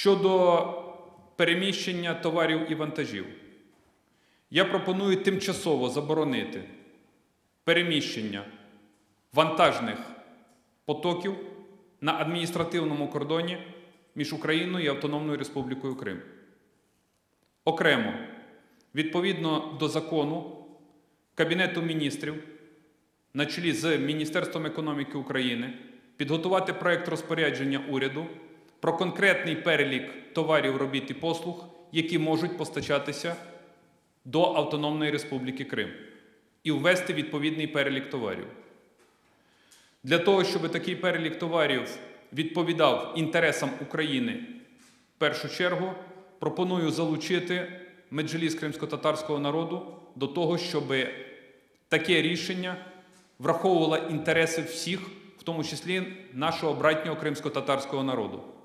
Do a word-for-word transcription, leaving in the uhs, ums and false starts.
Щодо переміщення товарів і вантажів, я пропоную тимчасово заборонити переміщення вантажних потоків на адміністративному кордоні між Україною і Автономною Республікою Крим. Окремо, відповідно до закону Кабінету Міністрів на чолі з Міністерством економіки України підготувати проект розпорядження уряду про конкретний перелік товарів, робіт і послуг, які можуть постачатися до Автономної Республіки Крим, і ввести відповідний перелік товарів. Для того, щоб такий перелік товарів відповідав інтересам України, в першу чергу пропоную залучити Меджліс кримськотатарського народу до того, щоб таке рішення враховувало інтереси всіх, в тому числі нашого братнього кримськотатарського народу.